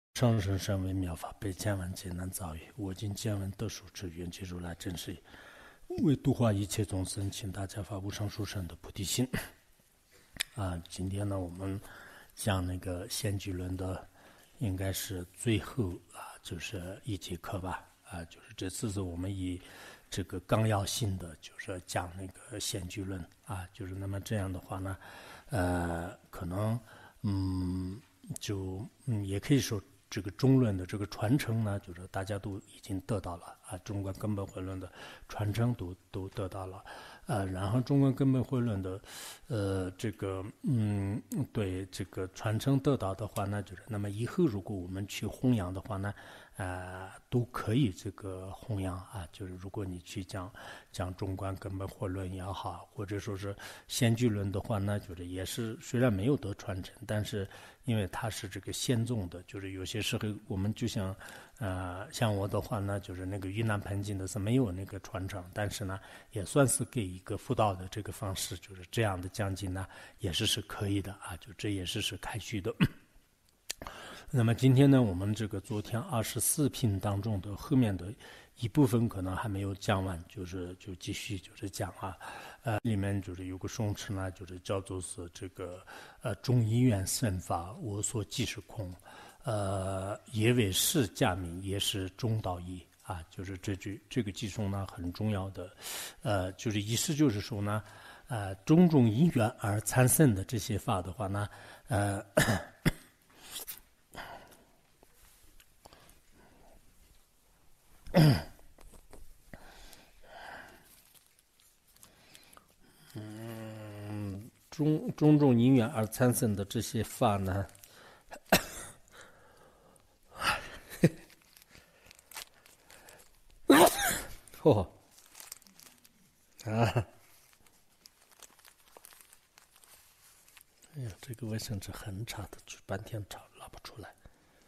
上人身为妙法，被见闻皆能造业。我今见闻得殊之缘起如来真实义，为度化一切众生，请大家发无上殊胜的菩提心。今天呢，我们讲那个先居论的，应该是最后就是一节课吧。就是这次是我们以这个纲要性的，就是讲那个先居论就是那么这样的话呢，可能也可以说。这个中论的这个传承呢，就是大家都已经得到了中观根本慧论的传承都得到了然后中观根本慧论的对这个传承得到的话呢，就是那么以后如果我们去弘扬的话呢，都可以这个弘扬就是如果你去讲中观根本慧论也好，或者说是先居论的话呢，就是也是虽然没有得传承，但是因为它是这个先宗的，就是有些时候我们就像我的话呢，就是那个云南盆经的是没有那个传承，但是呢也算是给一个辅导的这个方式，就是这样的讲经呢也是可以的就这也是开虚的。那么今天呢，我们这个昨天24品当中的后面的一部分可能还没有讲完，就继续就是讲里面就是有个颂词呢，就是叫做是这个中因缘生法，我所即是空，也为释迦名，也是中道义就是这个偈颂呢很重要的，就是意思就是说呢，种种因缘而产生的这些法的话呢，种种因缘而产生的这些法呢，哎呀，这个卫生纸很差的，半天吵拉不出来。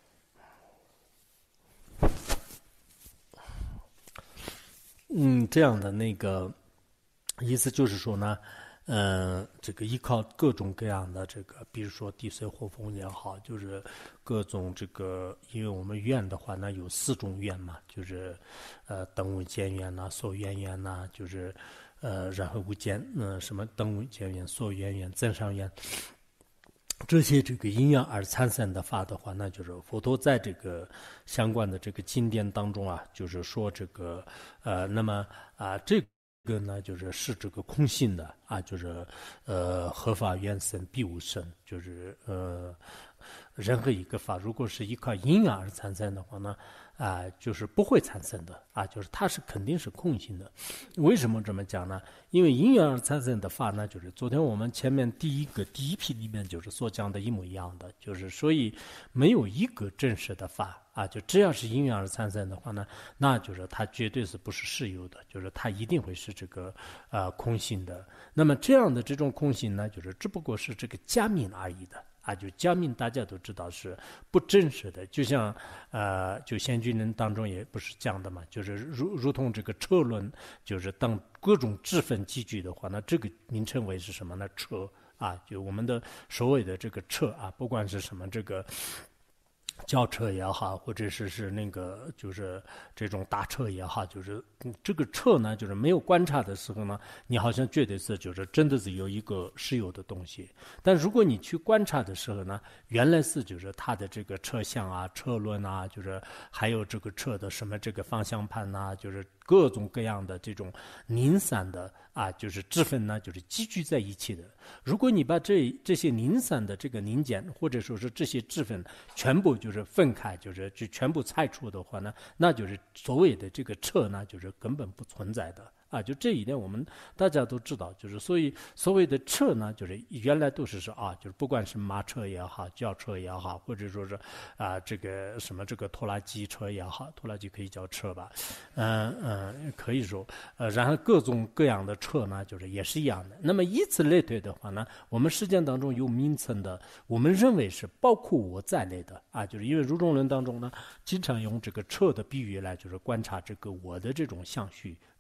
这样的那个意思就是说呢，这个依靠各种各样的这个，比如说地水火风也好，就是各种这个，因为我们愿的话呢有4种愿嘛，就是等无间愿呐、所愿愿呐，就是然后无间什么等无间愿、所愿愿、增上愿。这些这个因缘而产生的法的话，那就是佛陀在这个相关的这个经典当中就是说这个那么这个呢就是这个空性的就是合法缘生必无生，就是任何一个法如果是依靠因缘而产生的话呢就是不会产生的就是它是肯定是空性的。为什么这么讲呢？因为因缘而产生的法呢，就是昨天我们前面第一批里面就是所讲的一模一样的，就是所以没有一个真实的法就只要是因缘而产生的话呢，那就是它绝对是不是实有的，就是它一定会是这个空性的。那么这样的这种空性呢，就是只不过是这个假名而已的就假名大家都知道是不真实的，就像就先居论当中也不是讲的嘛，就是如同这个车轮，就是当各种质分积聚的话，那这个名称为是什么呢？车就我们的所谓的这个车不管是什么这个轿车也好，或者是那个就是这种大车也好，就是这个车呢，就是没有观察的时候呢，你好像觉得是就是真的是有一个实有的东西，但如果你去观察的时候呢，原来是就是它的这个车厢车轮就是还有这个车的什么这个方向盘就是各种各样的这种零散的就是质分呢，就是积聚在一起的。如果你把这些零散的这个零件，或者说是这些质分全部就是分开，就全部拆除的话呢，那就是所谓的这个车呢，就是根本不存在的就这一点我们大家都知道，就是所以所谓的车呢，就是原来都是说就是不管是马车也好，轿车也好，或者说是这个什么这个拖拉机车也好，拖拉机可以叫车吧，可以说然后各种各样的车呢，就是也是一样的。那么以此类推的话呢，我们实践当中有名称的，我们认为是包括我在内的就是因为如中论当中呢，经常用这个车的比喻来就是观察这个我的这种相续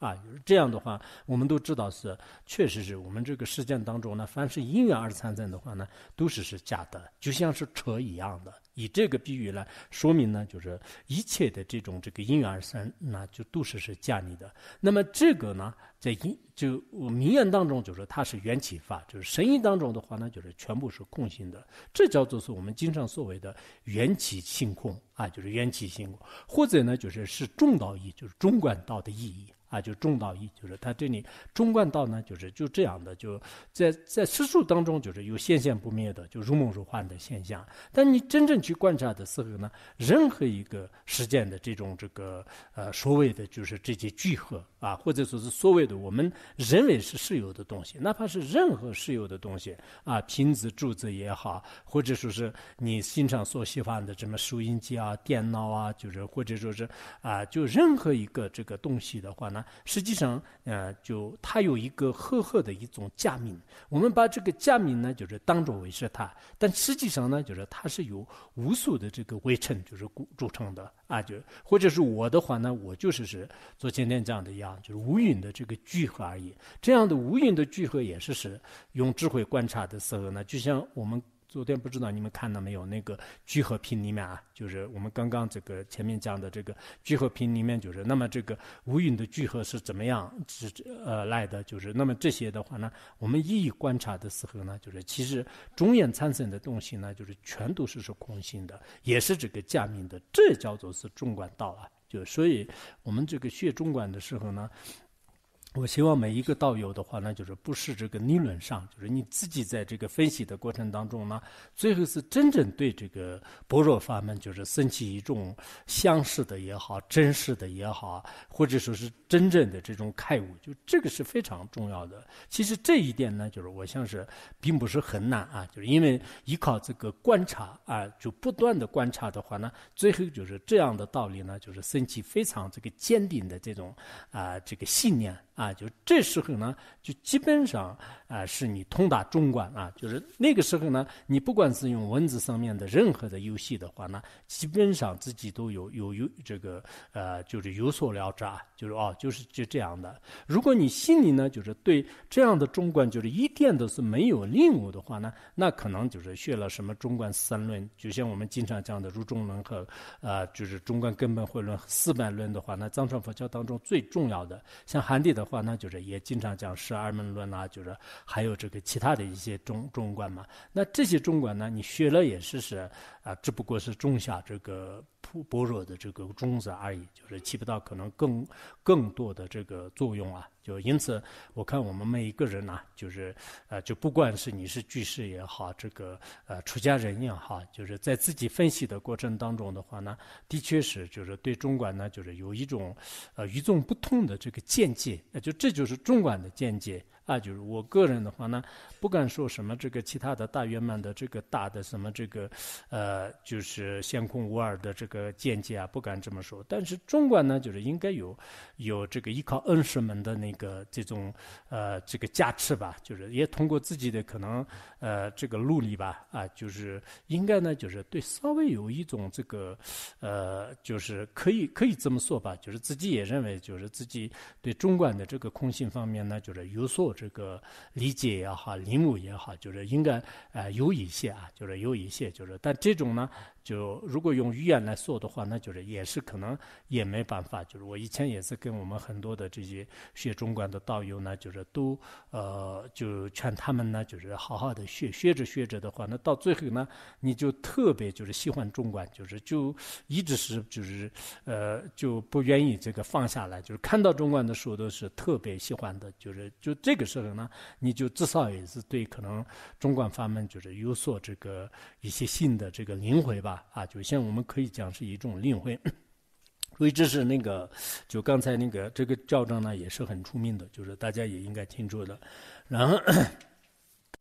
啊，就是这样的话，我们都知道是，确实是我们这个实践当中呢，凡是因缘而产生的话呢，都是假的，就像是车一样的。以这个比喻来说明呢，就是一切的这个因缘而生，那就都是假立的。那么这个呢，在名言当中就是它是缘起法，就是神意当中的话呢，就是全部是空性的。这叫做是我们经常所谓的缘起性空啊，就是缘起性空，或者呢就是中道义，就是中观道的意义。啊，就中道义，就是它这里中观道呢，就这样的，就在世俗当中，就是有现象不灭的，就如梦如幻的现象。但你真正去观察的时候呢，任何一个事件的所谓的就是这些聚合啊，或者说是所谓的我们认为是实有的东西，哪怕是任何实有的东西啊，瓶子、柱子也好，或者说是你心上所喜欢的什么收音机啊、电脑啊，就是或者说是啊，就任何一个这个东西的话呢。实际上，就它有一个赫赫的一种假名，我们把这个假名呢，就是当作为是它，但实际上呢，就是它是由无数的这个微尘就是组成的啊，就或者是我的话呢，我就是做今天这样的一样，就是无云的这个聚合而已。这样的无云的聚合也是用智慧观察的时候呢，就像我们。昨天不知道你们看到没有？那个聚合品里面啊，就是我们刚刚这个前面讲的这个聚合品里面，就是那么这个无云的聚合是怎么样来的？就是那么这些的话呢，我们一一观察的时候呢，就是其实中眼产生的东西呢，就是全都是空性的，也是这个假名的，这叫做是中观道啊。就所以我们这个学中观的时候呢。我希望每一个道友的话呢，就是不是这个理论上，就是你自己在这个分析的过程当中呢，最后是真正对这个般若法门，就是升起一种相似的也好，真实的也好，或者说是真正的这种开悟，就这个是非常重要的。其实这一点呢，就是我想是并不是很难啊，就是因为依靠这个观察啊，就不断的观察的话呢，最后就是这样的道理呢，就是升起非常这个坚定的这种这个信念。啊，就这时候呢，就基本上是你通达中观啊，就是那个时候呢，你不管是用文字上面的任何的游戏的话呢，基本上自己都有这个就是有所了知啊，就是就这样的。如果你心里呢，就是对这样的中观就是一点都是没有领悟的话呢，那可能就是学了什么中观三论，就像我们经常讲的入中论和就是中观根本慧论、四般论的话呢，藏传佛教当中最重要的，像韩地的话呢，就是也经常讲十二门论啊，就是还有这个其他的一些中观嘛。那这些中观呢，你学了也是只不过是种下这个般若的这个种子而已，就是起不到可能更多的这个作用啊。就因此，我看我们每一个人呢，就是就不管是你是居士也好，这个出家人也好，就是在自己分析的过程当中的话呢，的确是就是对中观呢，就是有一种与众不同的这个见解，这就是中观的见解。啊，就是我个人的话呢，不敢说什么这个其他的大圆满的这个大的什么这个就是先空无二的这个见解啊，不敢这么说。但是中观呢，就是应该有这个依靠恩师们的那个这种这个加持吧，就是也通过自己的可能这个努力吧，啊，就是应该呢，就是对稍微有一种这个就是可以这么说吧，就是自己也认为就是自己对中观的这个空性方面呢，就是有所这个理解也好，领悟也好，就是应该有一些啊，就是有一些，就是但这种呢，就如果用语言来说的话，那就是也是可能也没办法。就是我以前也是跟我们很多的这些学中观的道友呢，就是都就劝他们呢，就是好好的学着的话，那到最后呢，你就特别就是喜欢中观，就一直是就是就不愿意这个放下来，就是看到中观的书都是特别喜欢的，就这个时候呢，你就至少也是对可能中观法门就是有所这个一些新的这个领会吧，啊，就像我们可以讲是一种领会。所以这是那个，就刚才那个这个教章呢，也是很出名的，就是大家也应该清楚的。然后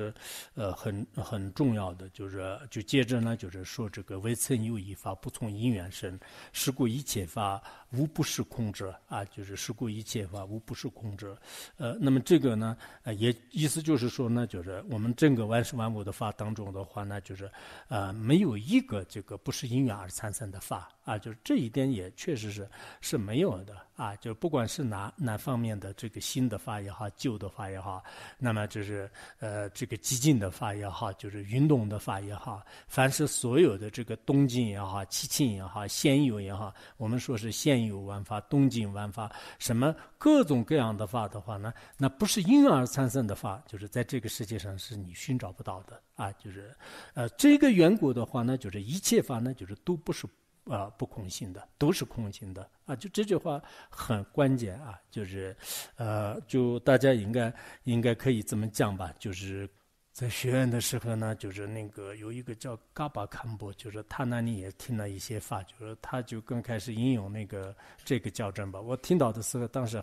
很重要的，就接着呢，就是说这个未曾有一法不从因缘生，是故一切法无不是空者啊，就是是故一切法无不是空者。那么这个呢，也意思就是说呢，就是我们整个万事万物的法当中的话呢，就是没有一个这个不是因缘而产生的法啊，就是这一点也确实是没有的啊，就不管是哪方面的这个新的法也好，旧的法也好，那么就是这个激进的法也好，就是运动的法也好，凡是所有的这个东晋也好，西晋也好，现有也好，我们说是现有万法、东晋万法，什么各种各样的法的话呢，那不是因缘而产生的法，就是在这个世界上是你寻找不到的啊，就是这个缘故的话呢，就是一切法呢，就是都不是不空性的，都是空性的啊！就这句话很关键啊，就是就大家应该可以这么讲吧，就是在学院的时候呢，就是那个有一个叫嘎巴堪布，就是他那里也听了一些法，就是他就刚开始引用那个这个校正吧。我听到的时候，当时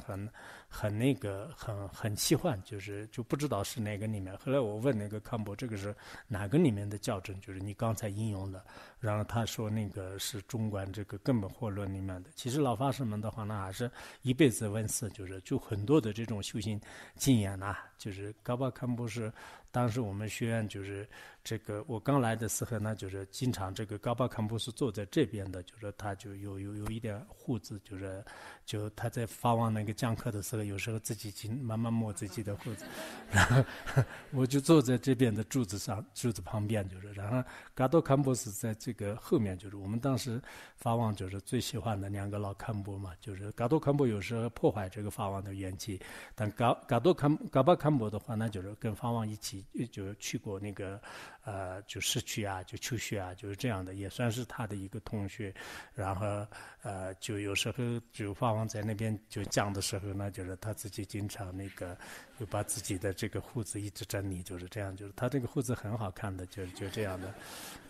很奇幻，就不知道是哪个里面。后来我问那个堪布，这个是哪个里面的校正？就是你刚才引用的。然后他说那个是中观这个根本惑论里面的。其实老法师们的话呢，还是一辈子闻思，就很多的这种修行经验呐，就是嘎巴堪布是。当时我们学院就是这个，我刚来的时候呢，就是经常这个嘎巴堪布是坐在这边的，就是他就有一点胡子，就他在法王那个讲课的时候，有时候自己慢慢摸自己的胡子，然后我就坐在这边的柱子旁边，然后嘎多堪布是在这个后面，就是我们当时法王就是最喜欢的两个老堪布嘛，就是嘎多堪布有时候破坏这个法王的元气，但嘎巴堪布的话呢，就是跟法王一起。就去过那个就市区啊，就求学啊，就是这样的，也算是他的一个同学。然后就有时候就法王在那边就讲的时候呢，就是他自己经常那个就把自己的这个胡子一直整理，就是这样，就是他这个胡子很好看的，就这样的，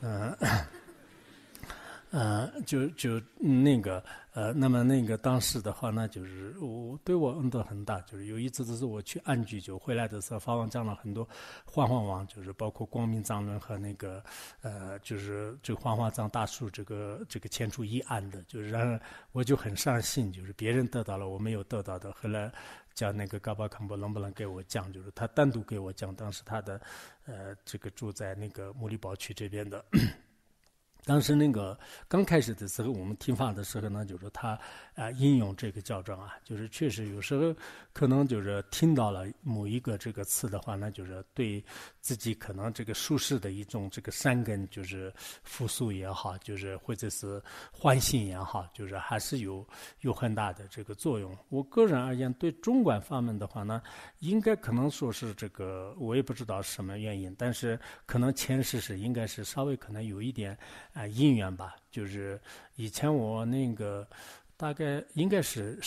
那个那么那个当时的话呢，就是对我恩德很大。就是有一次是我去安居，就回来的时候，法王讲了很多幻化王，就是包括光明藏论和那个就是这个幻化藏大术这个前出一案的，就是让我就很伤心，就是别人得到了我没有得到的。后来叫那个嘎巴堪布能不能给我讲，就是他单独给我讲，当时他的这个住在那个木里堡区这边的。当时那个刚开始的时候，我们听法的时候呢，就是他应用这个校正啊，就是确实有时候可能就是听到了某一个这个词的话呢，就是对自己可能这个舒适的一种这个善根，就是复苏也好，就是或者是唤醒也好，就是还是有很大的这个作用。我个人而言，对中观法门的话呢，应该可能说是这个，我也不知道是什么原因，但是可能前世是应该是稍微可能有一点。因缘吧，就是以前我那个大概应该是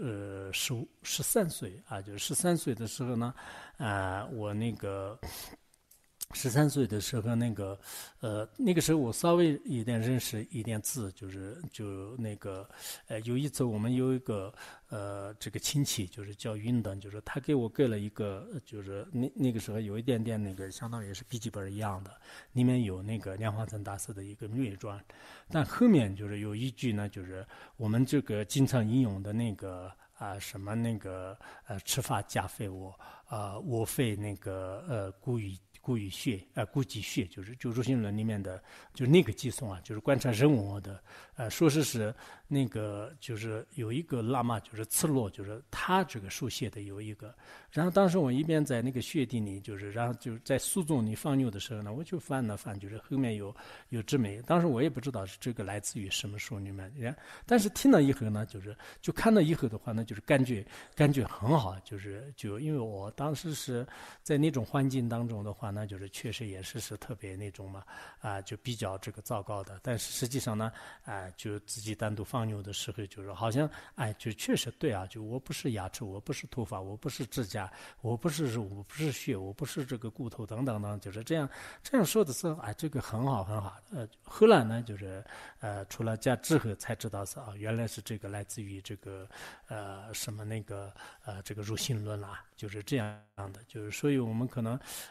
13岁啊，就是13岁的时候呢，我那个13岁的时候，那个时候我稍微有点认识一点字，就那个有一次我们有一个这个亲戚，就是叫云登，就是他给了一个，就是那个时候有一点点那个相当于是笔记本一样的，里面有那个莲花生大师的一个略传，但后面就是有一句呢，就是我们这个经常引用的那个什么那个吃法加费我费那个故意穴故己穴，就是入心论里面的，就是那个寄送啊，就是观察人我的说是那个就是有一个喇嘛，就是次洛，就是他这个书写的有一个。然后当时我一边在那个穴地里，然后就在书中里放牛的时候呢，我就翻了翻，就是后面有知美。当时我也不知道是这个来自于什么书里面，但是听了以后呢，就看了以后的话呢，就是感觉很好，就因为我当时是在那种环境当中的话呢，就是确实也是特别那种嘛就比较这个糟糕的。但是实际上呢就自己单独放牛的时候，就是好像就确实对啊，就我不是牙齿，我不是头发，我不是指甲，我不是肉，我不是血，我不是这个骨头等等等，就是这样说的时候，这个很好很好。后来呢，就是出了家之后才知道是原来是这个来自于这个什么那个这个入心论啦，就是这样的。就是所以我们可能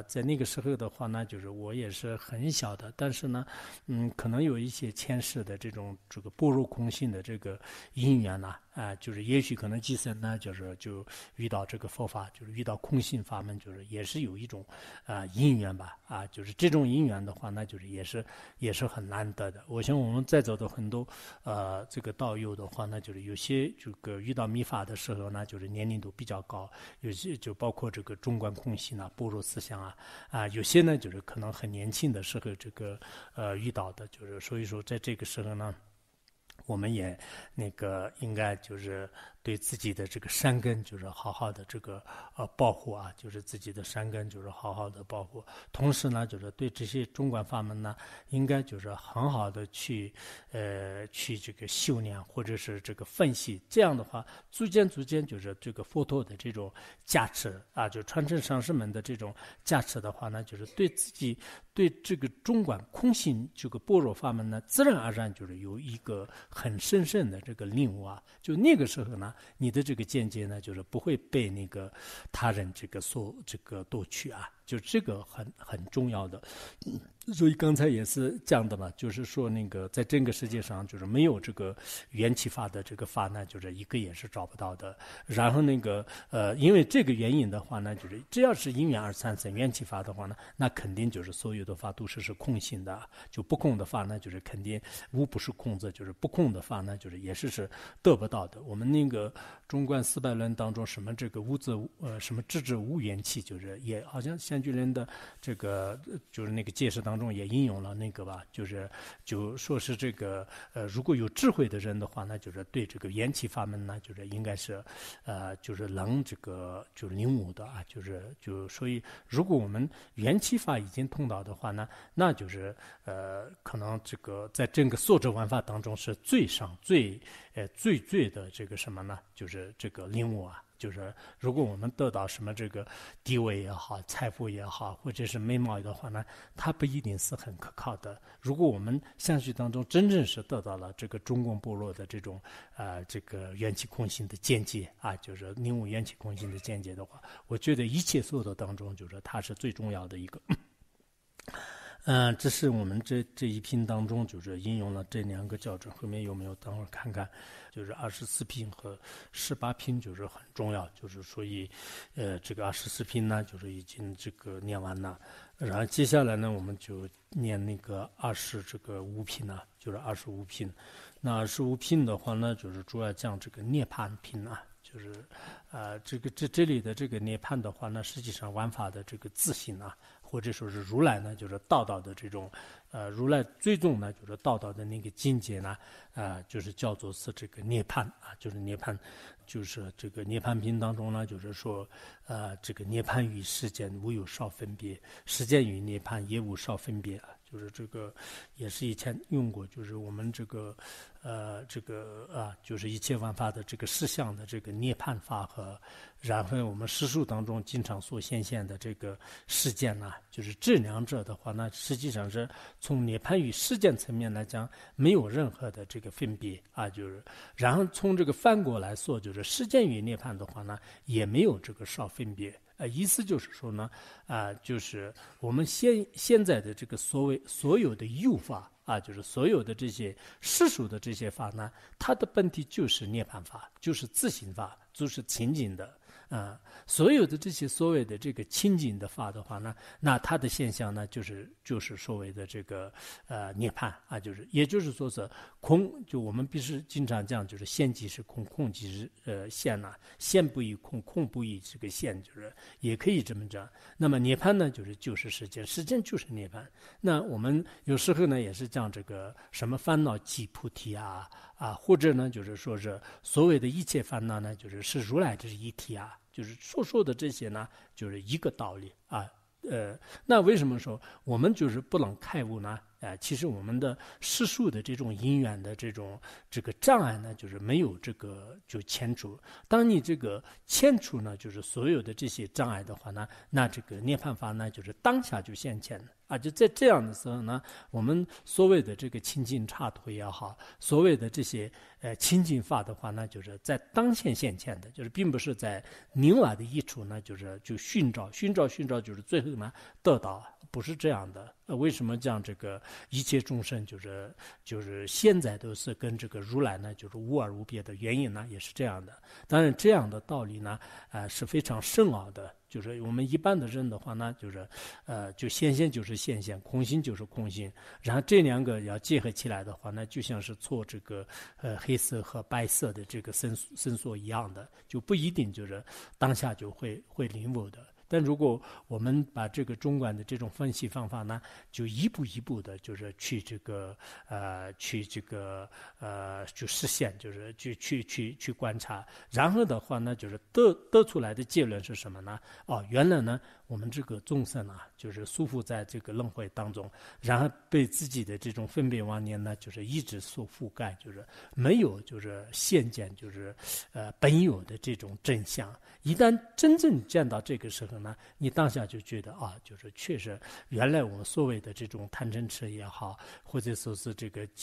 在那个时候的话呢，就是我也是很小的，但是呢，可能有一些前世的这个般若空性的这个因缘呐，就是也许可能今生呢，就遇到这个佛法，就是遇到空性法门，就是也是有一种因缘吧，就是这种因缘的话，那就是也是很难得的。我想我们在座的很多这个道友的话呢，就是有些这个遇到密法的时候呢，就是年龄都比较高，有些就包括这个中观空性啊、般若思想有些呢就是可能很年轻的时候这个遇到的，就是所以说在这个时候呢，我们也那个应该就是对自己的这个山根就是好好的这个保护啊，就是自己的山根就是好好的保护。同时呢，就是对这些中观法门呢，应该就是很好的去这个修炼或者是这个分析。这样的话，逐渐就是这个佛陀的这种加持就传承上师们的这种加持的话呢，就是对自己对这个中观空性这个般若法门呢，自然而然就是有一个很深的这个领悟就那个时候呢，你的这个见解呢，就是不会被那个他人这个夺取就这个很重要的。所以刚才也是讲的嘛，就是说那个在整个世界上，就是没有这个缘起法的这个法呢，就是一个也是找不到的。然后那个因为这个原因的话呢，就是只要是因缘而产生缘起法的话呢，那肯定就是所有的法都是空性的，就不空的法呢，就是肯定无不是空字，就是不空的法呢，就是也是得不到的。我们那个中观四百论当中，什么这个无自什么智智无缘起，就是也好像现居人的这个就是那个解释当中也引用了那个吧，就说是这个如果有智慧的人的话呢，就是对这个缘起法门呢，就是应该是就是能这个就领悟的所以如果我们缘起法已经通到的话呢，那就是可能这个在整个所知万法当中是最上最的这个什么呢？就是这个领悟就是如果我们得到什么这个地位也好、财富也好，或者是美貌的话呢，它不一定是很可靠的。如果我们相续当中真正是得到了这个中共部落的这种这个缘起空性的见解就是领悟缘起空性的见解的话，我觉得一切所得当中，就是它是最重要的一个。这是我们这一品当中，就是引用了这两个教准，后面有没有？等会儿看看。就是24品和18品，就是很重要。就是所以，这个24品呢，就是已经这个念完了。然后接下来呢，我们就念那个25品就是25品。那25品的话呢，就是主要讲这个涅槃品就是这里的这个涅槃的话呢，实际上万法的这个自性或者说是如来呢，就是道的这种如来最终呢，就是道的那个境界呢，就是叫做是这个涅槃就是涅槃，就是这个涅槃品当中呢，就是说这个涅槃与世间无有少分别，世间与涅槃也无少分别就是这个也是以前用过，就是我们这个就是一切万法的这个实相的这个涅槃法和然后我们世俗当中经常所显现的这个事件就是这两者的话呢，实际上是从涅槃与事件层面来讲没有任何的这个分别就是然后从这个反过来说，就是事件与涅槃的话呢，也没有这个少分别。意思就是说呢，就是我们现在的这个所有的有法就是所有的这些世俗的这些法呢，它的本体就是涅槃法，就是自性法，就是清净的。所有的这些所谓的这个清净的法的话呢，那它的现象呢，就是所谓的这个涅槃就是也就是说是空，就我们必须经常讲，就是现即是空，空即是现现不异空，空不异这个现，就是也可以这么讲。那么涅槃呢，就是时间，时间就是涅槃。那我们有时候呢，也是讲这个什么烦恼即菩提或者呢，就是说是所谓的一切烦恼呢，就是如来这是一体就是所说的这些呢，就是一个道理那为什么说我们就是不能开悟呢？ 其实我们的世俗的这种因缘的这个障碍呢，就是没有这个就迁除。当你这个迁除呢，就是所有的这些障碍的话呢，那这个涅槃法呢，就是当下就现前的就在这样的时候呢，我们所谓的这个清净刹土也好，所谓的这些清净法的话呢，就是在当现现前的，就是并不是在另外的一处呢，就寻找，就是最后呢得到，不是这样的。为什么讲这个一切众生就是现在都是跟这个如来呢就是无二无别的原因呢，也是这样的。当然这样的道理呢是非常深奥的，就是我们一般的人的话呢，就是就现象就是现象，空性就是空性，然后这两个要结合起来的话呢，就像是做这个黑色和白色的这个伸缩一样的，就不一定就是当下就会领悟的。但如果我们把这个中观的这种分析方法呢，就一步一步的，就是去就实现，就是去观察，然后的话呢，就是得出来的结论是什么呢？原来呢，我们这个众生就是束缚在这个轮回当中，然后被自己的这种分别妄念呢，就是一直所覆盖，就是没有就是现见，就是本有的这种真相。一旦真正见到这个时候呢，你当下就觉得就是确实原来我们所谓的这种贪嗔痴也好，或者说是这个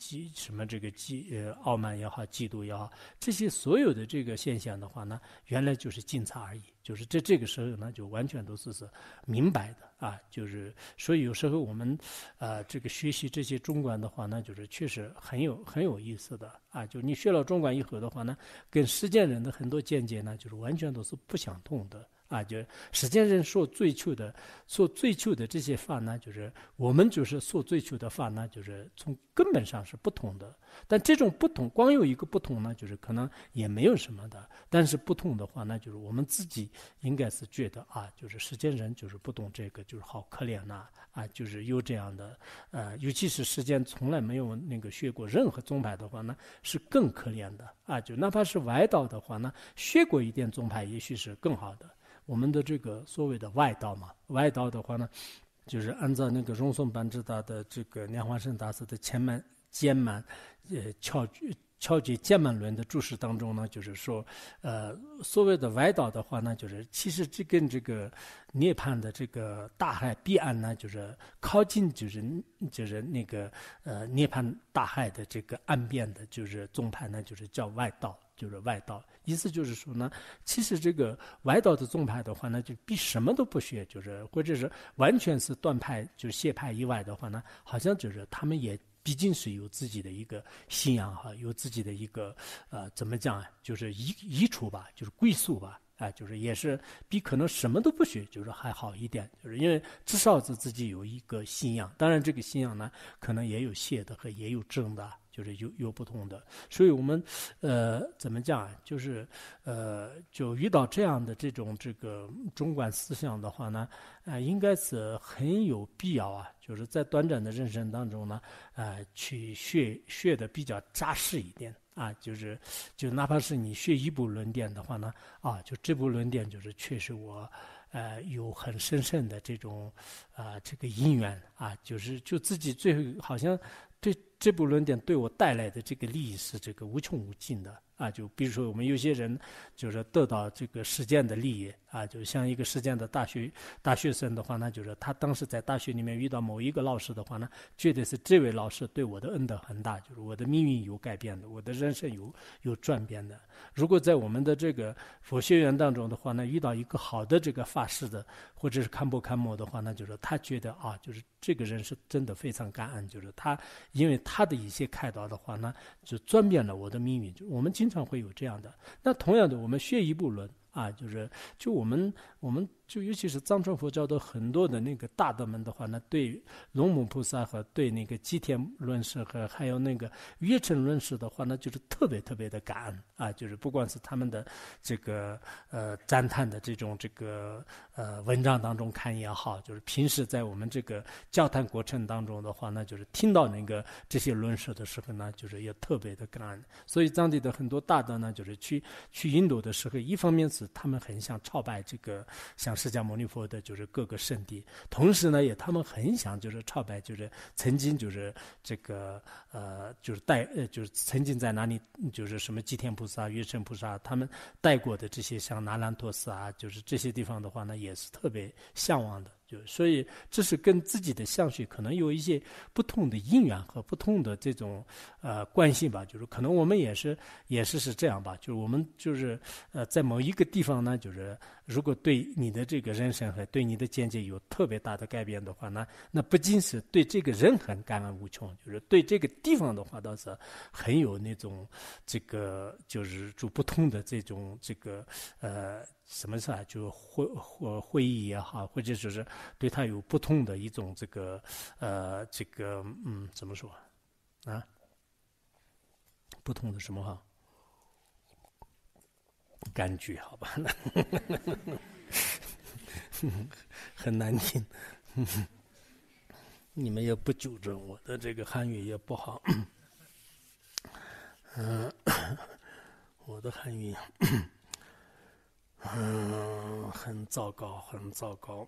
傲慢也好，嫉妒也好，这些所有的这个现象的话呢，原来就是仅此而已。就是这个时候呢，就完全都是明白的就是所以有时候我们这个学习这些中观的话呢，就是确实很有意思的就你学了中观以后的话呢，跟实践人的很多见解呢，就是完全都是不相同的就实践人所追求的这些法呢，就是我们就是所追求的法呢，就是从根本上是不同的。但这种不同，光有一个不同呢，就是可能也没有什么的。但是不同的话呢，就是我们自己应该是觉得就是实践人就是不懂这个，就是好可怜就是有这样的尤其是实践从来没有那个学过任何宗派的话呢，是更可怜的就哪怕是外道的话呢，学过一点宗派，也许是更好的。我们的这个所谓的外道嘛，外道的话呢，就是按照那个荣松班智达的这个莲花生大师的简满巧解简满论的注释当中呢，就是说所谓的外道的话呢，就是其实这跟这个涅槃的这个大海彼岸呢，就是靠近就是那个涅槃大海的这个岸边的就是宗派呢，就是叫外道，就是外道。意思就是说呢，其实这个外道的宗派的话呢，就比什么都不学，就是或者是完全是断派，就是谢派以外的话呢，好像就是他们也毕竟是有自己的一个信仰有自己的一个怎么讲就是移除吧，就是归宿吧。就是也是比可能什么都不学就是还好一点，就是因为至少是自己有一个信仰。当然这个信仰呢，可能也有邪的和也有正的，就是有不同的。所以我们怎么讲就是就遇到这样的这个中观思想的话呢，应该是很有必要就是在短暂的人生当中呢去学的比较扎实一点。就哪怕是你学一部论点的话呢，就这部论点就是确实我有很深的这种这个因缘就自己最后好像对这部论点对我带来的这个利益是这个无穷无尽的就比如说我们有些人就是得到这个实践的利益就像一个实践的大学生的话呢，就是他当时在大学里面遇到某一个老师的话呢，觉得是这位老师对我的恩德很大，就是我的命运有改变的，我的人生有转变的。如果在我们的这个佛学院当中的话呢，遇到一个好的这个法师的或者是堪布堪摩的话呢，就是他觉得就是这个人是真的非常感恩，就是他因为他的一些开导的话呢，就转变了我的命运。就我们经常会有这样的。那同样的，我们学一部论就我们就尤其是藏传佛教的很多的那个大德们的话呢，对龙母菩萨和对那个吉田论师和还有那个月称论师的话呢，就是特别的感恩就是不管是他们的这个赞叹的这种文章当中看也好，就是平时在我们这个交谈过程当中的话呢，就是听到那个这些论师的时候呢，就是也特别的感恩。所以藏地的很多大德呢，就是去印度的时候，一方面是是他们很想朝拜这个像释迦牟尼佛的就是各个圣地，同时呢他们很想就是朝拜就是曾经就是这个就是曾经在哪里就是什么吉天菩萨、月神菩萨他们带过的这些像那兰陀寺啊，就是这些地方的话呢也是特别向往的。所以这是跟自己的相续可能有一些不同的因缘和不同的这种关系吧，就是可能我们也是这样吧，就是我们就是在某一个地方呢，就是如果对你的这个人生和对你的见解有特别大的改变的话呢，那不仅是对这个人很感恩无穷，就是对这个地方的话倒是很有那种这个就是就不同的这种这个什么事啊，就会议也好，或者就是对他有不同的一种这个怎么说啊？不同的什么哈？感觉好吧？很难听，你们也不纠正我的这个汉语也不好，我的汉语。很糟糕，很糟糕。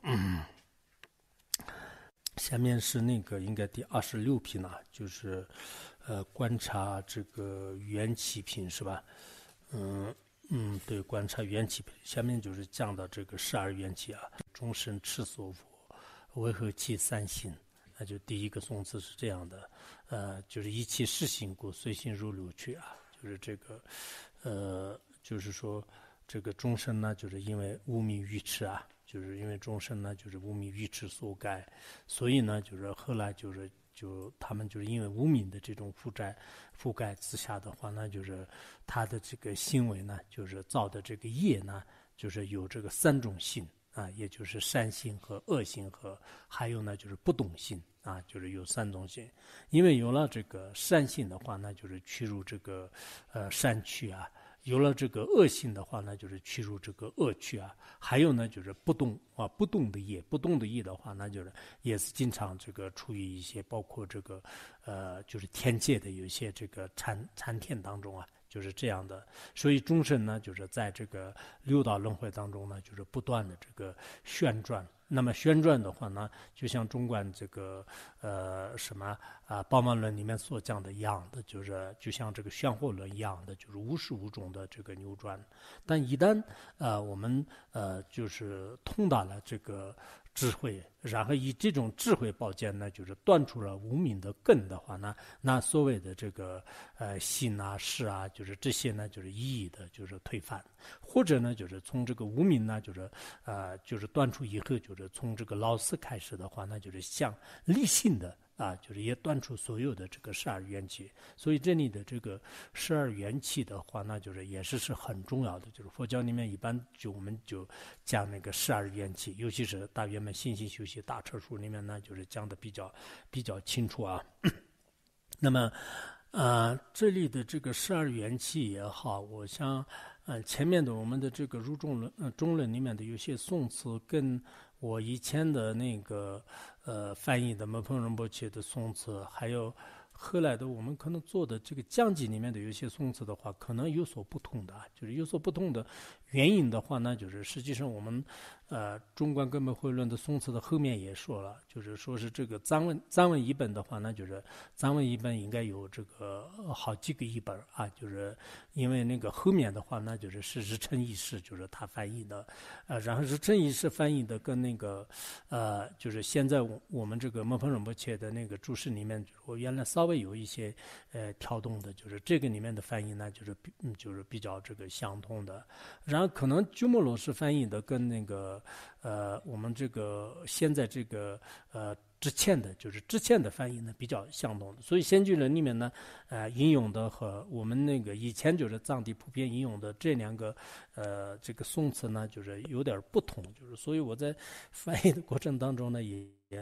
下面是那个应该第26品了，就是观察这个缘起品是吧？对，观察缘起品。下面就是讲到这个12缘起啊，众生痴所佛，为何起三心？那就第一个颂词是这样的，就是一切事行故，随心如流去啊，就是这个就是说。这个众生呢，就是因为无明愚痴啊，就是因为众生呢，就是无明愚痴所盖，所以呢，就是后来他们就是因为无明的这种覆盖之下的话呢，就是他的这个行为呢，就是造的这个业呢，就是有这个3种性啊，也就是善性和恶性和还有呢就是不动性啊，就是有3种性。因为有了这个善性的话，那就是驱入这个善趣啊。有了这个恶性的话呢，就是驱入这个恶趣啊，还有呢就是不动的业，不动的业的话，那就是也是经常这个处于一些包括这个就是天界的有一些这个禅天当中啊，就是这样的。所以众生呢，就是在这个六道轮回当中呢，就是不断的这个旋转。那么旋转的话呢，就像中观这个宝鬘论里面所讲的一样的，就是就像这个旋火轮一样的，就是无时无种的这个扭转。但一旦我们就是通达了这个智慧，然后以这种智慧宝剑呢，就是断除了无明的根的话呢，那所谓的这个心啊事啊，就是这些呢，就是一一的就是推翻，或者呢，就是从这个无明呢，就是断除以后，就是从这个老四开始的话，那就是向理性的。就是也断除所有的这个12缘起，所以这里的这个12缘起的话，那就是也是很重要的。就是佛教里面一般我们就讲那个12缘起，尤其是大圆满信心修习大彻书里面呢，就是讲的比较清楚啊。那么这里的这个12缘起也好，我想前面的我们的这个入中论中论里面的有些颂词跟我以前的那个翻译的摩诃仁波切的颂词，还有后来的我们可能做的这个讲记里面的有些颂词的话，可能有所不同的，就是有所不同的原因的话呢，就是实际上我们中观根本慧论的颂词的后面也说了，就是说是这个藏文译本的话呢，就是藏文译本应该有这个好几个译本啊，就是因为那个后面的话呢，就是日称义士，就是他翻译的，然后日称义士翻译的跟那个就是现在我们这个摩诃仁波切的那个注释里面，我原来稍微有一些跳动的，就是这个里面的翻译呢，就是比较这个相通的，然后可能鸠摩罗什翻译的跟那个我们这个现在这个之前的翻译呢比较相同的，所以《仙居论》里面呢引用的和我们那个以前就是藏地普遍引用的这2个这个颂词呢，就是有点不同，就是所以我在翻译的过程当中呢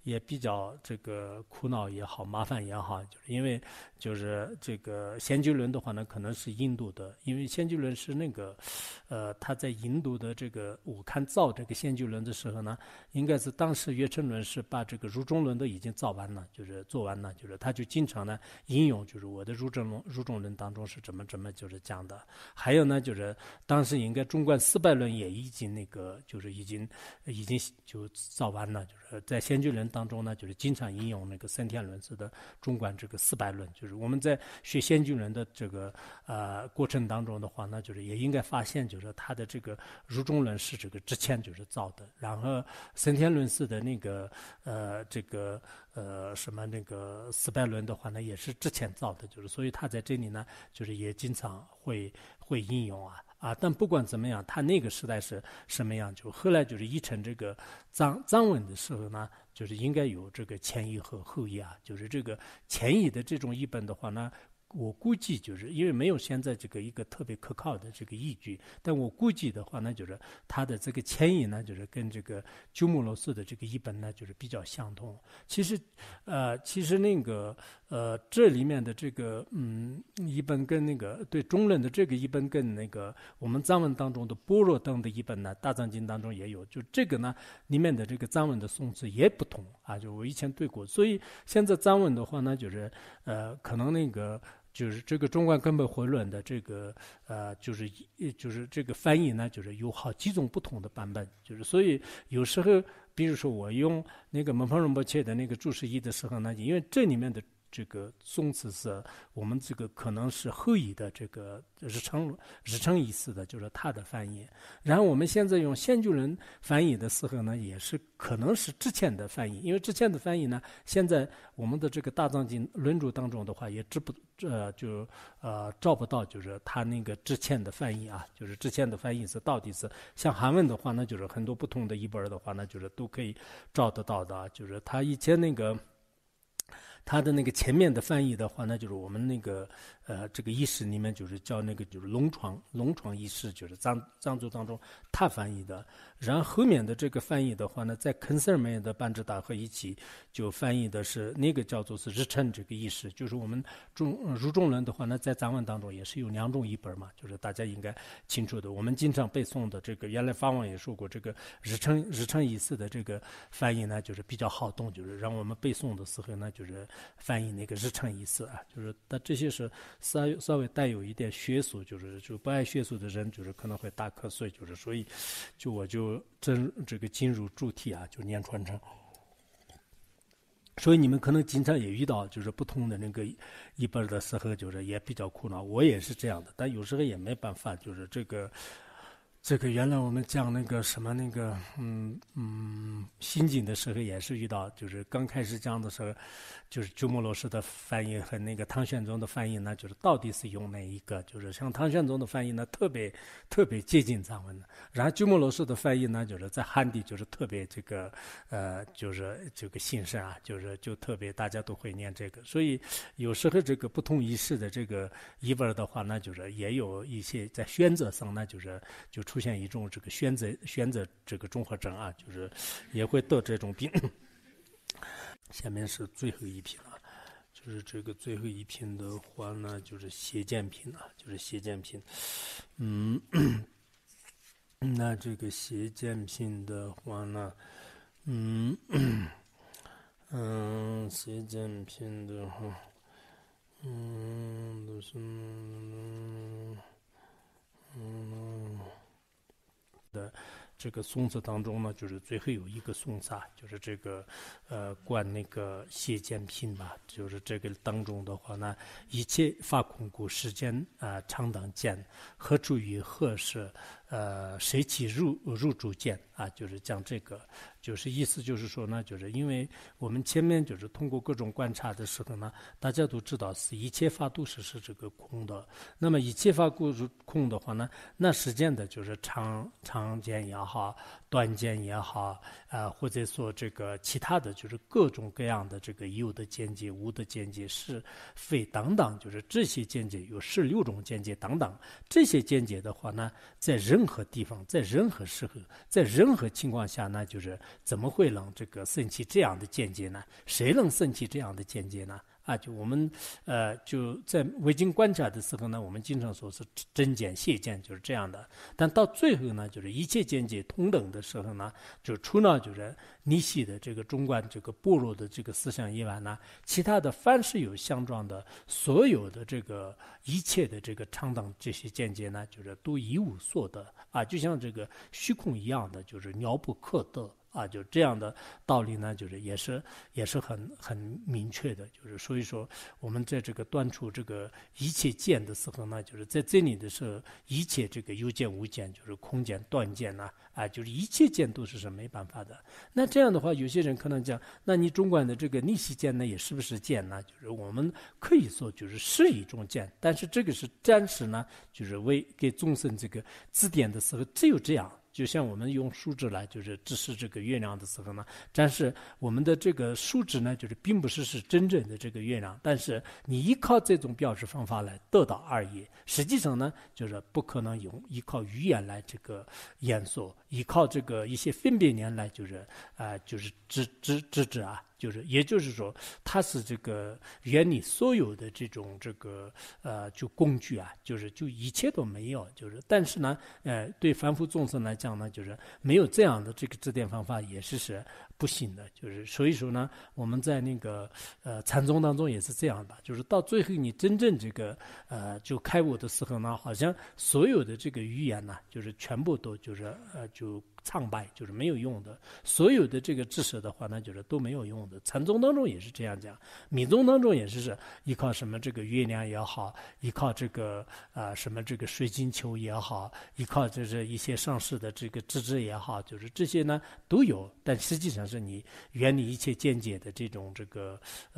也比较这个苦恼也好，麻烦也好，就是因为就是这个先居论的话呢，可能是印度的，因为先居论是那个，他在印度的这个我看造这个先居论的时候呢，应该是当时岳承伦是把这个儒中论都已经造完了，就是做完了，就是他就经常呢引用，就是我的儒中论当中是怎么就是讲的。还有呢，就是当时应该中观四百论也已经那个就是已经就造完了，就是在先居论当中呢，就是经常引用那个森田论师的中观这个四百论，就是我们在学先居论的这个过程当中的话呢，就是也应该发现，就是他的这个儒中论是这个之前就是造的，然后森田论师的那个这个什么那个四百论的话呢，也是之前造的，就是所以他在这里呢，就是也经常会应用但不管怎么样，他那个时代是什么样，就后来就是译成这个藏文的时候呢，就是应该有这个前译和后译就是这个前译的这种译本的话呢，我估计就是因为没有现在这个一个特别可靠的这个依据，但我估计的话呢，就是它的这个前译呢，就是跟这个鸠摩罗什的这个译本呢，就是比较相同。其实那个这里面的这个译本跟那个对中论的这个译本跟那个我们藏文当中的般若等的译本呢，大藏经当中也有，就这个呢里面的这个藏文的宋字也不同就我以前对过，所以现在藏文的话呢，就是可能那个。就是这个中观根本回论的这个就是这个翻译呢，就是有好几种不同的版本，就是所以有时候，比如说我用那个蒙彭仁波切的那个注释译的时候呢，因为这里面的这个宋词是我们这个可能是后译的这个日常意思的，就是它的翻译。然后我们现在用先居论翻译的时候呢，也是可能是之前的翻译，因为之前的翻译呢，现在我们的这个大藏经论著当中的话，也找不到，就是他那个之前的翻译就是之前的翻译是到底是像韩文的话呢，就是很多不同的译本的话呢，就是都可以找得到的就是他以前那个。他的那个前面的翻译的话呢，就是我们那个这个译史里面就是叫那个就是龙床译史，就是藏族当中他翻译的。然后后面的这个翻译的话呢，在肯斯尔梅的班智达和一起就翻译的是那个叫做是日称这个译史，就是我们儒中论的话呢，在藏文当中也是有两种译本嘛，就是大家应该清楚的。我们经常背诵的这个，原来法王也说过，这个日称译史的这个翻译呢，就是比较好懂，就是让我们背诵的时候呢，就是翻译那个日称意思就是但这些是稍微带有一点学术，就不爱学术的人，就是可能会打瞌睡，就是所以我就这个进入主题就念传承。所以你们可能经常也遇到，就是不同的那个译本的时候，就是也比较苦恼。我也是这样的，但有时候也没办法，就是这个原来我们讲那个什么那个心经的时候也是遇到，就是刚开始讲的时候，就是鸠摩罗什的翻译和那个唐玄宗的翻译呢，就是到底是用哪一个？就是像唐玄宗的翻译呢，特别接近藏文的，然后鸠摩罗什的翻译呢，就是在汉地就是特别这个就是这个兴盛就特别大家都会念这个，所以有时候这个不同仪式的这个译本的话呢，就是也有一些在选择上呢，就出现一种这个选择这个综合症就是也会得这种病。下面是最后一品就是这个最后一品的话呢，就是邪见品就是邪见品。那这个邪见品的话呢，邪见品的话，都是的这个颂词当中呢，就是最后有一个颂词就是这个观那个邪见品吧，就是这个当中的话呢，一切法空故世间常当见，何处于何时谁其入主见就是讲这个，就是意思就是说呢，就是因为我们前面就是通过各种观察的时候呢，大家都知道是一切法都是这个空的，那么一切法空的话呢，那实践的就是常见也好，短见也好或者说这个其他的就是各种各样的这个有的见解、无的见解、是非等等，就是这些见解有16种见解等等，这些见解的话呢，在任任何地方，在任何时候，在任何情况下呢，就是怎么会能这个生起这样的见解呢？谁能生起这样的见解呢？就我们就在维经观察的时候呢，我们经常说是真见、邪见，就是这样的。但到最后呢，就是一切见解同等的时候呢，就除了就是尼西的这个中观这个般若的这个思想以外呢，其他的凡是有相状的所有的这个一切的这个常等这些见解呢，就是都一无所得就像这个虚空一样的，就是渺不可得。就这样的道理呢，就是也是很明确的，就是所以说我们在这个断除这个一切见的时候呢，就是在这里的时候，一切这个有见无见，就是空见断见就是一切见都是没办法的。那这样的话，有些人可能讲，那你中观的这个逆习见呢，也是不是见呢？就是我们可以说就是是一种见，但是这个是暂时呢，就是为给众生这个指点的时候，只有这样。就像我们用树脂来就是指示这个月亮的时候呢，但是我们的这个树脂呢，就是并不是真正的这个月亮，但是你依靠这种标识方法来得到而已。实际上呢，就是不可能依靠语言来这个演说，依靠这个一些分别念来就是就是指就是也就是说，它是这个原理所有的这种这个就工具就一切都没有，就是但是呢对凡夫众生来讲呢，就是没有这样的这个指点方法也是不行的，就是所以说呢，我们在那个禅宗当中也是这样的，就是到最后你真正这个就开悟的时候呢，好像所有的这个语言呢，就是全部都就是就苍白，就是没有用的。所有的这个知识的话呢，就是都没有用的。禅宗当中也是这样讲，密宗当中也是依靠什么这个月亮也好，依靠这个什么这个水晶球也好，依靠就是一些上师的这个知识也好，就是这些呢都有，但实际上是你远离一切见解的这种这个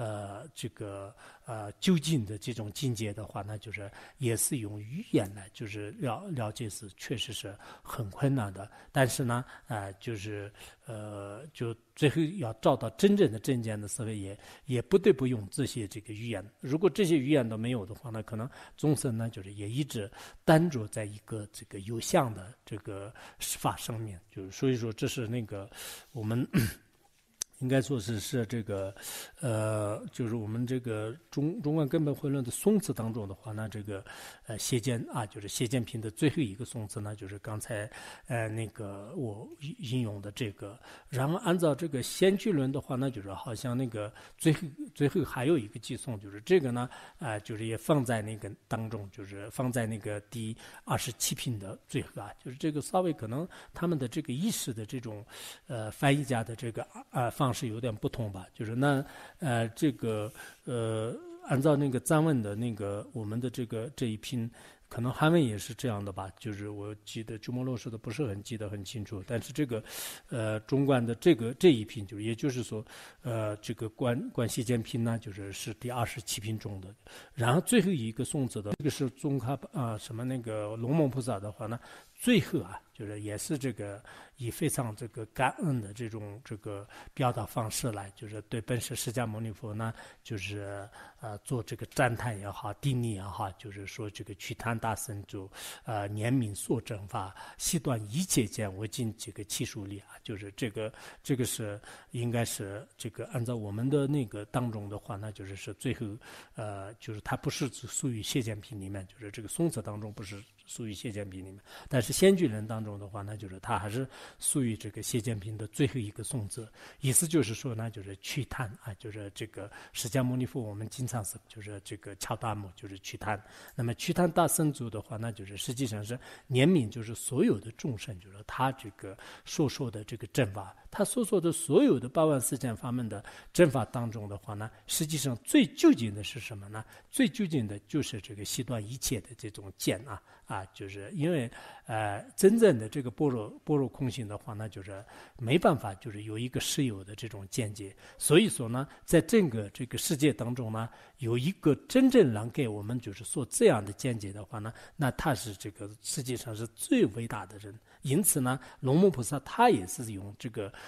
究竟的这种境界的话呢，就是也是用语言来就是了解是确实是很困难的，但是呢就是就最后要找到真正的正见的时候也不得不用这些这个语言。如果这些语言都没有的话呢，可能众生呢就是也一直单着在一个这个有相的这个法上面，就是所以说这是那个我们应该说是这个就是我们这个中观根本慧论的颂词当中的话呢，这个邪见就是邪见品的最后一个颂词呢，就是刚才那个我引用的这个。然后按照这个先句论的话呢，就是好像那个最后还有一个寄颂，就是这个呢就是也放在那个当中，就是放在那个第27品的最后就是这个稍微可能他们的这个意识的这种翻译家的这个方式有点不同吧，就是那这个按照那个藏文的那个我们的这一篇，可能韩文也是这样的吧，就是我记得鸠摩罗什的不是很记得很清楚，但是这个中观的这一篇，就是也就是说这个观邪见品呢，是第27品中的，然后最后一个颂词的这个是宗喀什么那个龙蒙菩萨的话呢，最后就是也是这个以非常这个感恩的这种这个表达方式来，就是对本师释迦牟尼佛呢，就是做这个赞叹也好，定力也好，就是说这个瞿昙大圣就年明所证法，悉断一切见，我尽这个其数力就是这个是应该是这个按照我们的那个当中的话，那是最后就是它不是属于邪见品里面，就是这个颂词当中不是属于邪见品里面，但是先句人当中的话呢，就是它还是属于这个邪见品的最后一个颂词，意思就是说呢，就是瞿昙就是这个释迦牟尼佛，我们经常是就是这个乔达摩，就是瞿昙。那么瞿昙大圣祖的话，那就是实际上是怜悯，就是所有的众生，就是他这个所说的这个正法，他所说的所有的84000法门的正法当中的话呢，实际上最究竟的是什么呢？最究竟的就是这个悉断一切的这种见就是因为真正的这个般若空性的话呢，就是没办法就是有一个实有的这种见解，所以说呢，在整个这个世界当中呢，有一个真正能给我们就是说这样的见解的话呢，那他是这个世界上是最伟大的人。因此呢，龙蒙菩萨他也是用这个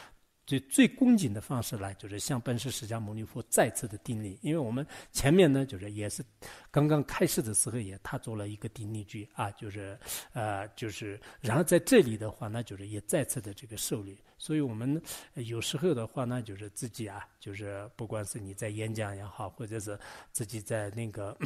最恭敬的方式来，就是向本师释迦牟尼佛再次的顶礼。因为我们前面呢，就是也是刚刚开始的时候他做了一个顶礼句啊，然后在这里的话呢，就是也再次的这个受礼。所以我们有时候的话呢，就是自己啊，就是不管是你在演讲也好，或者是自己在那个。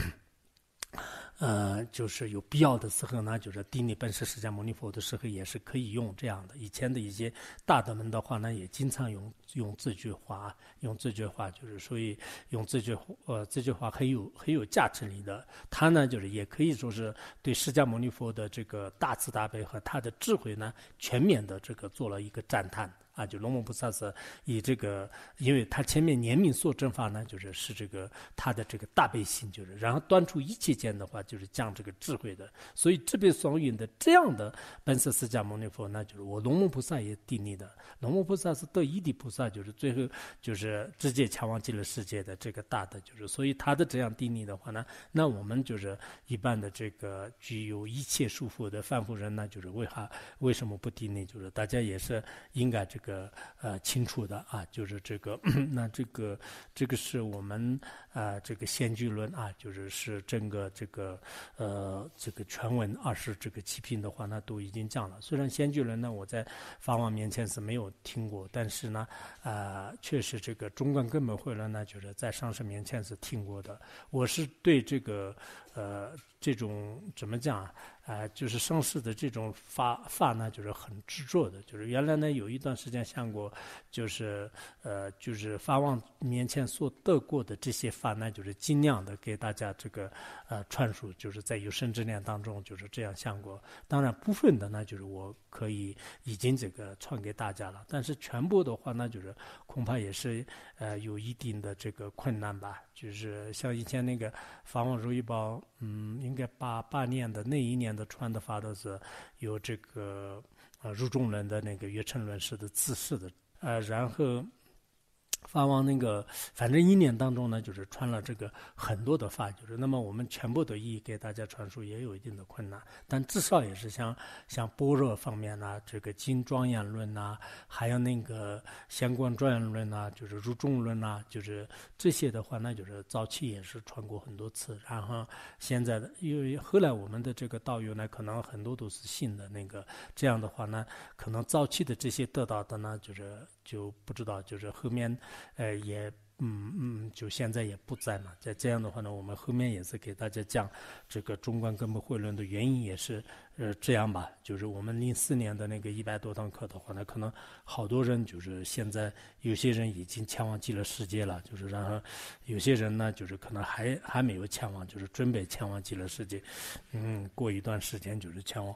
就是有必要的时候呢，就是顶礼本师释迦牟尼佛的时候，也是可以用这样的。以前的一些大德们的话呢，也经常用这句话，就是所以用这句话很有价值力的。他呢，就是也可以说是对释迦牟尼佛的这个大慈大悲和他的智慧呢，全面的这个做了一个赞叹。啊，就龙母菩萨是以这个，因为他前面年命所证法呢，是这个他的这个大悲心，然后端出一切间的话，就是讲这个智慧的，所以这边双运的这样的本师释迦牟尼佛呢，就是我龙母菩萨也顶礼的。龙母菩萨是得一地菩萨，就是最后就是直接前往极乐世界的这个大的，所以他的这样顶礼的话呢，那我们就是一般的这个具有一切束缚的凡夫人呢，为什么不顶礼？就是大家也是应该这个清楚的啊，就是这个那这个是我们这个先居论啊，是整个这个全文20这个七品的话呢，都已经讲了。虽然先居论呢，我在法王面前是没有听过，但是呢，确实这个中观根本会论呢，就是在上师面前是听过的。我是对这个这种怎么讲就是上师的这种法呢，就是很执着的。就是原来呢有一段时间想过，就是法王面前所得过的这些法呢，就是尽量的给大家这个传输，就是在有生之年当中就是这样想过。当然部分的呢，就是我可以已经这个传给大家了，但是全部的话呢，就是恐怕也是有一定的这个困难吧。就是像以前那个法王如意宝，应该88年的那一年的传的法都是有这个入中论的那个月称论师的自释的，然后法王那个反正1年当中呢，就是传了这个很多的法，那么我们全部的译给大家传输也有一定的困难，但至少也是像般若方面呢，这个经庄严论啊，还有那个相关庄严论啊，就是入中论啊，就是这些的话呢，就是早期也是传过很多次，然后现在的因为后来我们的这个道友呢，可能很多都是新的那个，这样的话呢，可能早期的这些得到的呢，就不知道，就是后面也就现在也不在嘛。在这样的话呢，我们后面也是给大家讲这个中观根本会论的原因也是这样吧。就是我们04年的那个100多堂课的话呢，可能好多人就是现在有些人已经前往极乐世界了，就是然后有些人呢，就是可能还没有前往，就是准备前往极乐世界，过一段时间就是前往，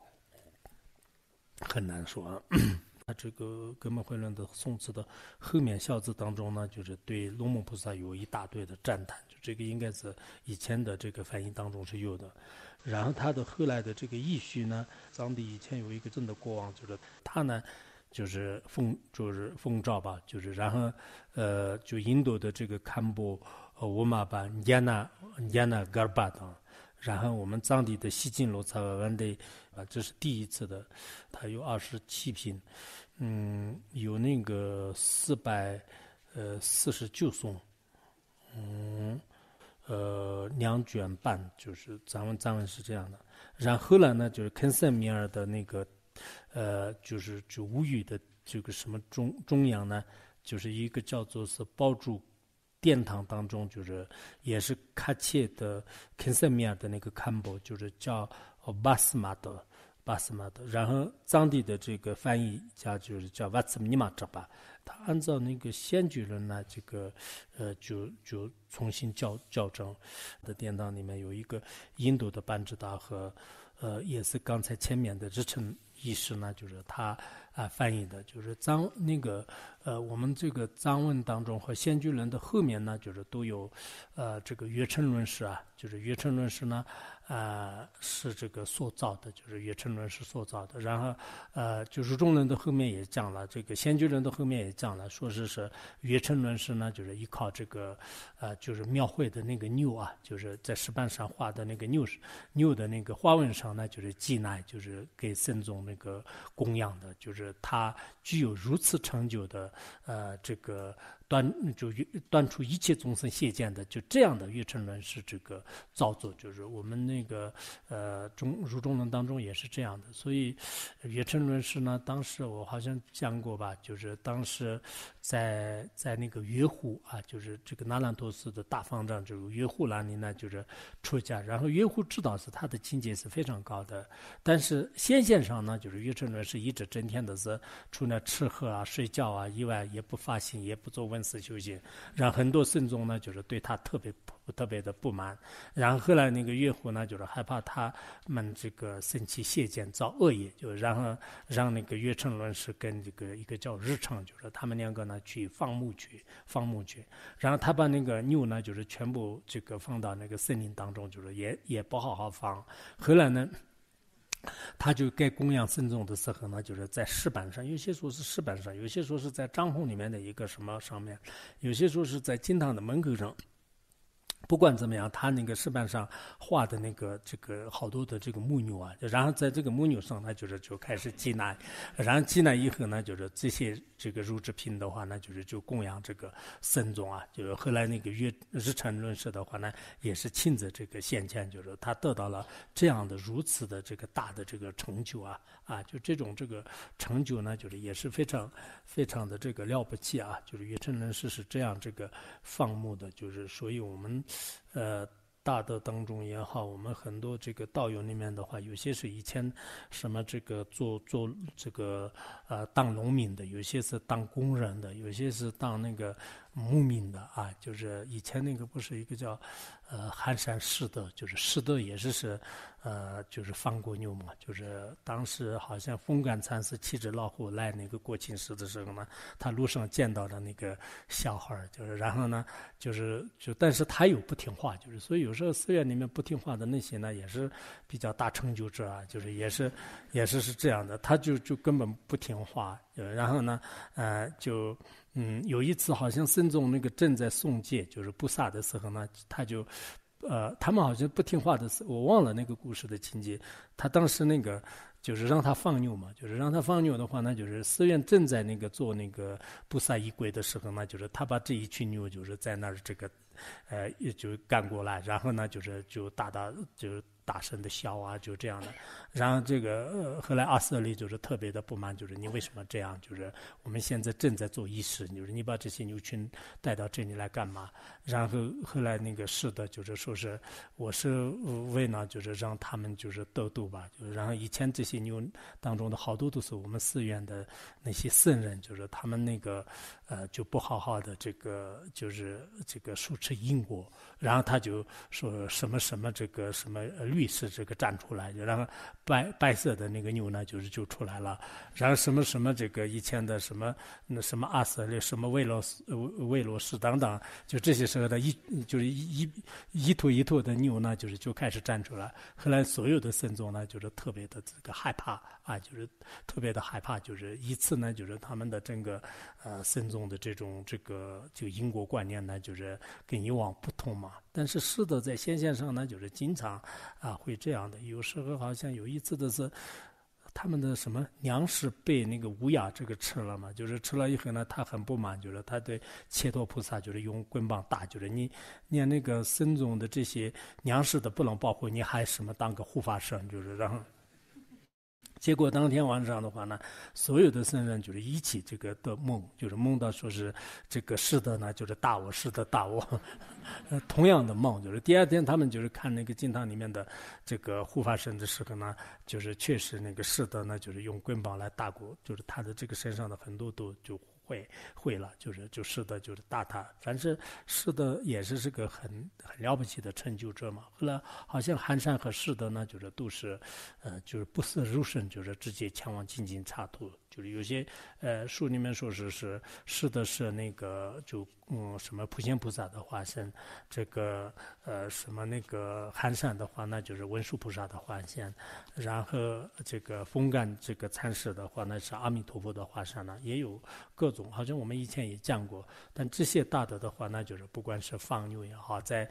很难说啊。这个根本会论的宋词的后面小字当中呢，就是对龙母菩萨有一大堆的赞叹，就这个应该是以前的这个翻译当中是有的。然后他的后来的这个义序呢，藏地以前有一个真的国王，就是他呢就是奉诏吧，就是然后就印度的这个堪布乌玛巴尼亚嘎巴等。然后我们藏地的西晋罗刹湾的这是第一次的，它有27品，有那个449颂，2卷半，就是藏文是这样的。然后呢，就是肯塞米尔的那个就无语的这个什么中央呢，就是一个叫做是包住殿堂当中，就是也是喀切的肯塞米尔的那个堪布，就是叫巴斯马德，然后藏地的这个翻译家就是叫瓦兹尼玛扎巴，他按照那个先居人呢，这个就重新校正的殿堂里面有一个印度的班智达和也是刚才前面的日称意识呢，就是他翻译的，就是我们这个藏文当中和先居人的后面呢，就是都有这个月称论师啊，就是月称论师呢是这个塑造的，就是月称论师塑造的。然后就是中人的后面也讲了，这个先居人的后面也讲了，说是月称论师呢，就是依靠这个就是庙会的那个牛啊，就是在石板上画的那个牛的那个花纹上呢，就是祭乃，就是给僧众那个供养的，就是就是他具有如此成就的这个端出一切众生谢见的，就这样的月称论是这个造作，就是我们那个儒中论当中也是这样的。所以月称论师呢，当时我好像讲过吧，就是当时在那个月湖啊，就是这个那兰陀寺的大方丈，就是月湖那里呢，就是出家，然后月湖知道是他的境界是非常高的，但是显现上呢，就是月称论师一直整天的是除了吃喝啊、睡觉啊以外，也不发心，也不做闻思修行，让很多僧众呢，就是对他特别的不满。然后后来那个月湖呢，就是害怕他们这个生气谢见造恶业，就然后让那个月称论师跟这个一个叫日称，就是他们两个呢去放牧去，然后他把那个牛呢，就是全部这个放到那个森林当中，就是也不好好放。后来呢，他就该供养僧众的时候呢，就是在石板上，有些说是石板上，有些说是在帐篷里面的一个什么上面，有些说是在金堂的门口上。不管怎么样，他那个石板上画的那个这个好多的这个母牛啊，然后在这个母牛上呢，就开始祭奶，然后祭奶以后呢，就是这些这个乳制品的话呢，就供养这个僧众啊，就是后来那个日称论师的话呢，也是亲自这个献钱，就是他得到了这样的如此的这个大的这个成就啊，就这种这个成就呢，就是也是非常非常的这个了不起啊，就是月称论师是这样这个放牧的，就是所以我们。大德当中也好，我们很多这个道友里面的话，有些是以前什么这个做这个当农民的，有些是当工人的，有些是当那个牧民的啊。就是以前那个不是一个叫寒山师德，就是师德也是就是放过牛嘛，就是当时好像风干禅师骑着老虎来那个国庆寺的时候呢，他路上见到了那个小孩，就是然后呢，但是他又不听话，就是所以有时候寺院里面不听话的那些呢，也是比较大成就者啊，就是也是这样的，他就根本不听话，然后呢，有一次好像僧众那个正在诵戒，就是布萨的时候呢，他们好像不听话的时候，我忘了那个故事的情节。他当时那个就是让他放牛嘛，就是让他放牛的话呢，就是寺院正在那个做那个布萨仪轨的时候呢，就是他把这一群牛就是在那儿这个也就赶过来，然后呢就大声的笑啊，就这样的。然后这个后来阿瑟利就是特别的不满，就是你为什么这样？就是我们现在正在做仪式，就是你把这些牛群带到这里来干嘛？然后后来那个是的，就是说是我是为了就是让他们就是得度吧，就是然后以前这些牛当中的好多都是我们寺院的那些僧人，就是他们那个就不好好的这个就是这个手持因果，然后他就说什么这个什么律师这个站出来，然后白色的那个牛呢就出来了，然后什么这个以前的什么阿瑟利什么魏罗斯等等，就这些时候的一坨一坨的牛呢，就开始站出来。后来所有的僧众呢，就是特别的这个害怕啊，就是特别的害怕，就是一次呢，就是他们的整个僧众的这种这个因果观念呢，就是跟以往不同嘛。但是是的，在现象上呢，就是经常会这样的。有时候好像有一次的是，他们的什么粮食被那个乌鸦这个吃了嘛，就是吃了以后呢，他很不满，就是他对切陀菩萨就是用棍棒打，就是你连那个僧众的这些粮食都不能保护，你还什么当个护法神，就是然后。结果当天晚上的话呢，所有的僧人就是一起这个的梦，就是梦到说是这个是的呢，就是大我是的大我，同样的梦，就是第二天他们就是看那个经堂里面的这个护法神的时候呢，就是确实那个是的呢，就是用棍棒来打过，就是他的这个身上的很多都就会了，就是的，就是打他。反正是的，也是个很了不起的成就者嘛。后来好像寒山和是的呢，就是都是，就是不思入圣，就是直接前往精进刹土。就是有些书里面说是的是那个什么普贤菩萨的化身，这个什么那个寒山的话，那就是文殊菩萨的化身，然后这个风干这个禅师的话，那是阿弥陀佛的化身呢，也有各种，好像我们以前也讲过。但这些大德的话，那就是不管是放牛也好，在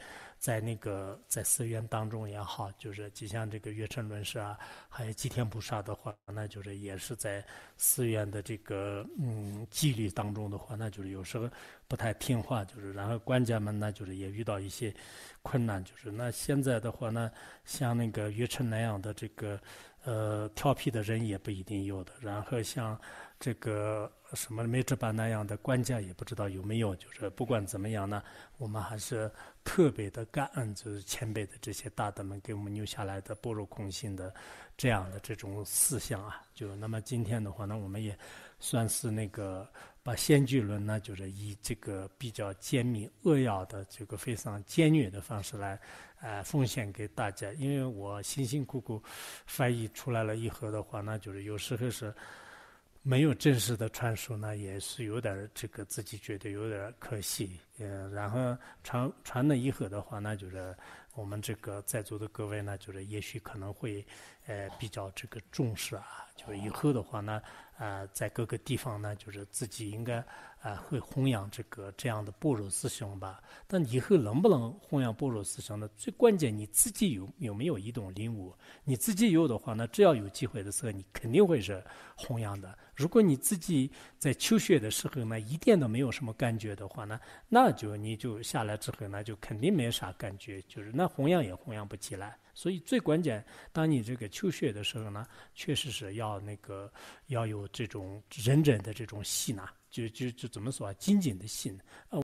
在在寺院当中也好，就是就像这个月称论师啊，还有祭天菩萨的话，那就是也是在寺院的这个纪律当中的话，那就是有时候不太听话，就是然后官家们呢就是也遇到一些困难，就是那现在的话呢，像那个月称那样的这个调皮的人也不一定有的，然后像这个什么梅志班那样的官家也不知道有没有，就是不管怎么样呢，我们还是特别的感恩，就是前辈的这些大德们给我们留下来的般若空性的这样的这种思想啊。就那么今天的话呢，我们也算是把先居论呢，就是以这个比较简明扼要的这个非常简略的方式来奉献给大家。因为我辛辛苦苦翻译出来了以后的话呢，就是有时候是没有正式的传输呢，也是有点这个自己觉得有点可惜。然后传了以后的话呢，就是我们这个在座的各位呢，就是也许可能会比较这个重视啊，就是以后的话呢，在各个地方呢，就是自己应该会弘扬这样的般若思想吧。但以后能不能弘扬般若思想呢？最关键你自己有没有一种领悟？你自己有的话呢，只要有机会的时候，你肯定会是弘扬的。如果你自己在求学的时候呢，一点都没有什么感觉的话呢，那你就下来之后呢，就肯定没啥感觉，就是那弘扬也弘扬不起来。所以最关键，当你这个求学的时候呢，确实是要有这种认真的这种心呐，就怎么说啊，精进的心。